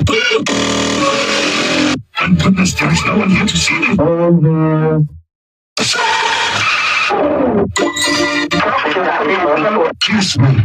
Thank goodness there is no one here to see me. Kiss me.